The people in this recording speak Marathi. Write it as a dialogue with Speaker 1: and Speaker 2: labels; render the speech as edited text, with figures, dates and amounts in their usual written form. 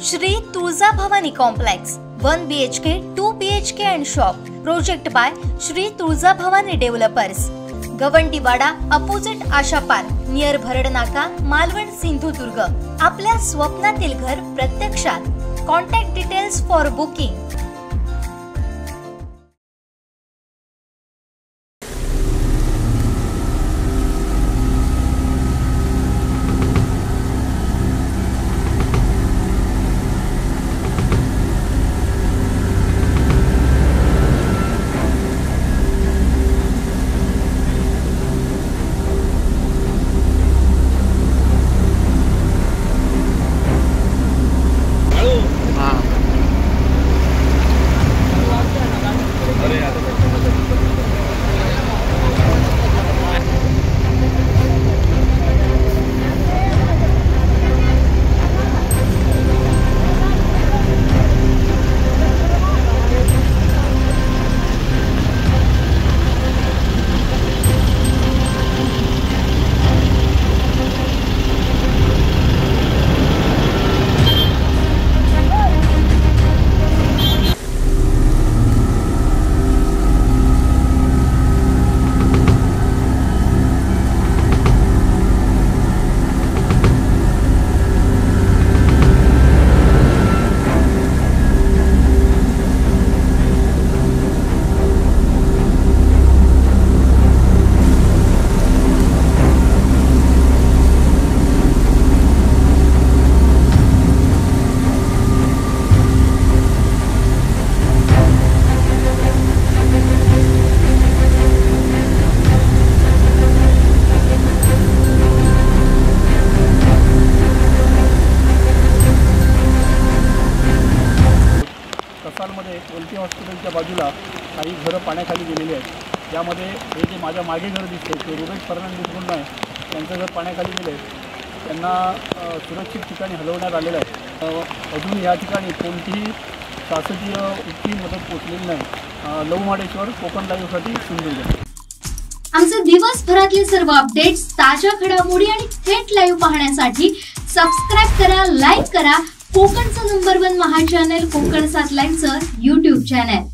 Speaker 1: Shri Tuljabhavani complex 1 BHK 2 BHK and shop project by Shri Tuljabhavani developers, Gawandiwada opposite Asha park near Bharadnaka, Malvan, Sindhudurg. आपल्या स्वप्नातील घर प्रत्यक्षात। Contact details for booking.
Speaker 2: ओलटी हॉस्पिटलच्या बाजूला काही घरं पाण्याखाली गेलेली आहेत। यामध्ये हे जे माझ्या मागे घर दिसते ते रुबेश फर्नांडिस म्हणून आहे, त्यांचं घर पाण्याखाली गेले। त्यांना सुरक्षित ठिकाणी हलवण्यात आलेलं आहे। अजून या ठिकाणी कोणतीही शासकीय इतकी मदत पोचलेली नाही। लवमाडेश्वर, कोकण लाईव्हसाठी सिंधुदुर्ग।
Speaker 3: आमचे दिवसभरातले सर्व अपडेट्स, ताज्या घडामोडी आणि थेट लाईव्ह पाहण्यासाठी सबस्क्राइब करा, लाईक करा कोकणचं नंबर 1 महा चॅनल कोकण 7 लाईव्हचं YouTube चॅनल।